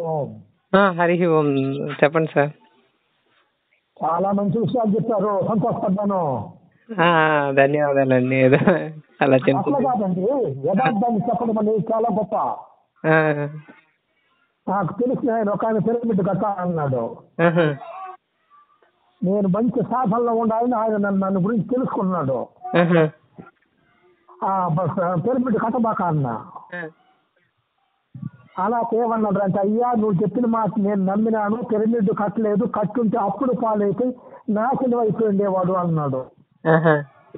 ఓం. హరి ఓం. చెప్పండి సార్. చాలా మంచి విషయాలు చెప్పారు, సంతోషపడ్డాను. ధన్యవాదాలండి. ఏదో అలా అట్లా చిన్న కాదండి, యథార్థాన్ని చెప్పడం అనేది చాలా గొప్ప. ఆ, నాకు తెలిసిన ఆయన ఒక ఆయన పిరమిడ్ కట్టాలన్నాడు. ఆహా, నేను మంచి సాధనలో ఉండాలని ఆయన నన్ను గురించి తెలుసుకున్నాడు. ఆహా, పిరమిడ్ కట్టబాక అన్నా. ఆ, అలా ఏమన్నాడు అంటే, అయ్యా నువ్వు చెప్పిన మాట నేను నమ్మినాను, పిరమిడ్ కట్టలేదు, కట్టుంటే అప్పుడు పాలైపోయి నాశనం అయిపోయిండేవాడు అన్నాడు. ఆహా,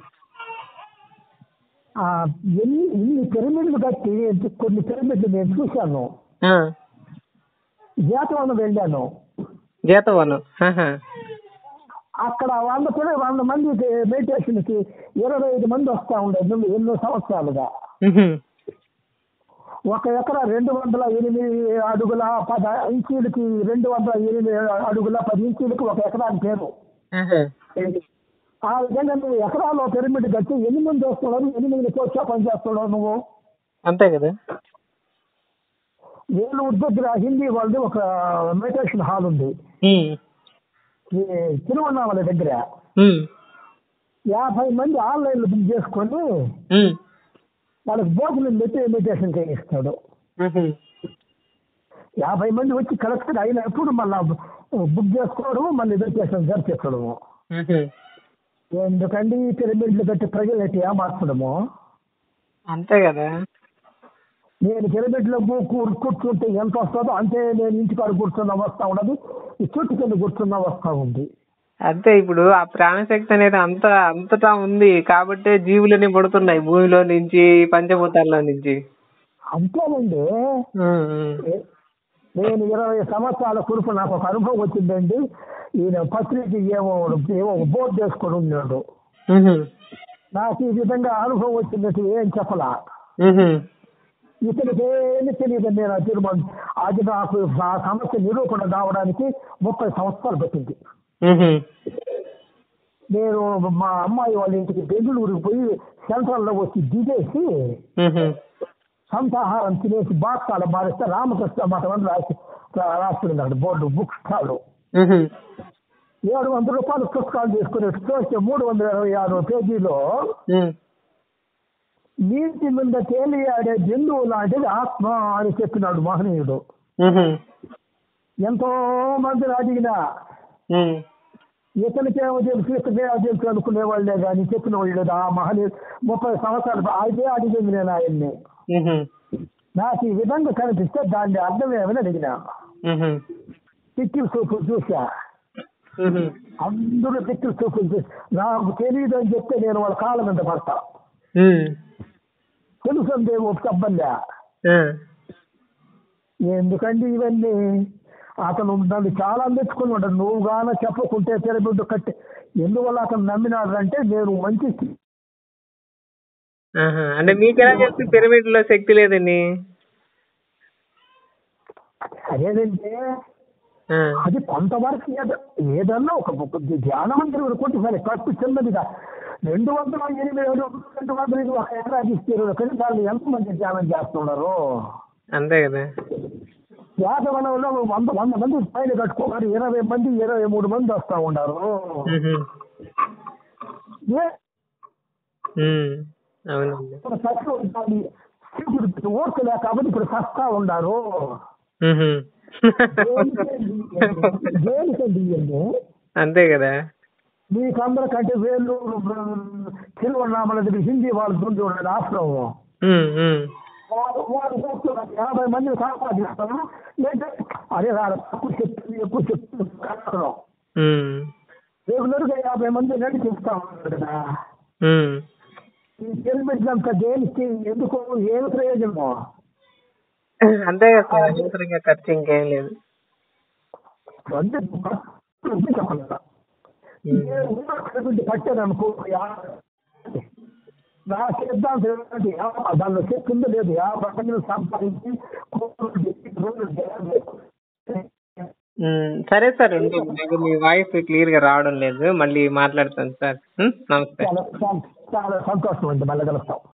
ఇన్ని పిరమిడ్లు కట్టి కొన్ని పిరమిడ్లు నేను చూశాను. ఆ, జీతవనం వెళ్ళాను. జీతవనం. ఆహా, అక్కడ 100 మంది మెడిటేషన్ కి 25 మంది వస్తా ఉండేది ఎన్నో సంవత్సరాలుగా. ఉహు, 1 ఎకరా 208 అడుగుల 10 ఇంచీలకి 208 అడుగుల 10 ఇంచీలకి 1 ఎకరా అని పేరు. ఆహా, ఆ విధంగా నువ్వు ఎకరాలో పిరమిడ్ కట్టి 8 మంది వస్తున్నావు, 8 కోట్ల పని చేస్తున్నావు నువ్వు. అంతే కదా. వేలూరు దగ్గర హిందీ వాళ్ళది ఒక మెడిటేషన్ హాల్ ఉంది, ఉమ్, ఈ తిరువన్నామల దగ్గర. ఉమ్, 50 మంది ఆన్లైన్ లో బుక్ చేసుకొని ఉమ్, వాళ్ళకి భోజనం పెట్టి మెడిటేషన్ చేయిస్తాడు. ఉహు, 50 మంది వచ్చి కలెక్ట్ అయినప్పుడు మళ్ళా బుక్ చేసుకోవడము, మళ్ళీ మెడిటేషన్ జరిపించడము. ఉహు. ఎందుకండి ఈ పిరమిడ్లు కట్టి ప్రజలకి ఏమార్చడము? అంతే కదా. నేను పిరమిడ్లో కూర్చుంటే ఎంత వస్తుందో అంతే, నేను ఇంటికాడ కూర్చున్న వస్తా ఉండదు, ఈ చుట్టు కింద కూర్చున్న వస్తా ఉంది. అంతే. ఇప్పుడు ఆ ప్రాణశక్తి అనేది అంతటా ఉంది కాబట్టే జీవులని పడుతున్నాయి భూమిలో నుంచి, పంచభూతాల్లో నుంచి. అంతేనండి. నేను 20 సంవత్సరాల కురుపు నాకు ఒక అనుభవం వచ్చిందండి. ఈయన పత్రిక ఏమో బోర్డు చేసుకొని ఉన్నాడు. ఉహు, నాకు ఈ విధంగా అనుభవం వచ్చిందంటే ఏం చెప్పలా. ఉహు, ఇతనికి ఏమి తెలియదండి. నేను తీర్మానం అది నాకు ఆ సమస్య నిరూపణ కావడానికి 30 సంవత్సరాలు పట్టింది. ఉహు, నేను మా అమ్మాయి వాళ్ళ ఇంటికి బెంగళూరుకి పోయి సెంట్రల్లో వచ్చి దిగేసి ఉహు, సంతాహారం తినేసి బాక్సాల మారిస్తే రామకృష్ణ మఠం అని రాస్తున్నాడు బోర్డు, బుక్ స్టాల్. ఉహు, 700 రూపాయలు పుస్తకాలు తీసుకుని చూస్తే 326 పేజీలో ఉమ్, నీటి మీద తేలియాడే జంతువు లాంటిది ఆత్మ అని చెప్పినాడు మహనీయుడు. ఉహు, ఎంతో మందిని అడిగినా ఉమ్, ఇతనికేమో తెలుసు, ఇతనికేమో తెలుసు అనుకునే వాళ్ళే కానీ చెప్పిన వాళ్ళు లేదు. ఆ మహనీయుడు 30 సంవత్సరాలు అయితే అడిగింది నేను ఆయన్ని. ఉహు, నాకు ఈ విధంగా కనిపిస్తే దాన్ని అర్థం ఏమని అడిగినా. ఉహు, పిక్కిల్ సూపులు చూసా, ఉహు, అందరూ పిక్కిల్ సూపులు చూసి నాకు తెలియదు అని చెప్తే నేను వాళ్ళ కాళ్ళ మీద పడతా. ఉమ్, తెలుసు అంతే ఒక సబ్బందా. ఆ, ఎందుకండి ఇవన్నీ? అతను నన్ను చాలా మెచ్చుకున్నాడు. నువ్వు గాన చెప్పకుంటే పిరమిడ్ కట్టి ఎందువల్ల అతను నమ్మినాడు అంటే నేను మంచి ఆహా. అంటే మీకెలా తెలుసు పిరమిడ్ లో శక్తి లేదని? అదేదంటే ఆ, అది కొంతవరకు ఏదన్నా ఒక ధ్యాన మందిరం కొట్టి ఖర్చు చిన్నదిగా 208 200 1 ఎకరా ఇస్తారు కానీ దాన్ని ఎంతమంది ధ్యానం చేస్తున్నారు? అంతే కదా. యాదవనంలో 100 మంది పైన కట్టుకోవాలి, 20 మంది 23 మంది వస్తా ఉన్నారు. ఉహు, అవునండి. ఓర్చలే కాబట్టి ఇప్పుడు సస్తా ఉన్నారు. ఉహు. దేనికండి ఇవన్నీ? అంతే కదా. మీకు అందరికంటే వేలు తిరువన్నామల దగ్గర హిందీ వాళ్ళు ముందు ఉన్నది ఆశ్రమం. ఉమ్, ఉమ్, వారు 50 మందిని సంపాదిస్తాను. అదే ఎక్కువ చెప్తున్నాం. ఉమ్, రెగ్యులర్గా 50 మంది నడిపిస్తా ఉన్నారు కదా. ఉమ్, ఈ పిరమిడ్లంతా దేనికి, ఎందుకు, ఏమి ప్రయోజనమో? అంతే కదా సార్. అనవసరంగా ఖర్చు ఇంకేం లేదు. అంటే చెప్పలేదు. కట్టాను అనుకో, నా సిద్ధాంతం ఏంటంటే దానిలో చెప్తుందో లేదు, 50 మందిని సంపాదించి సరే సార్, నాకు మీ వాయిస్ క్లియర్ గా రావడం లేదు, మళ్ళీ మాట్లాడతాను సార్. నమస్తే. చాలా చాలా సంతోషం అండి, మళ్ళీ కలుస్తాం.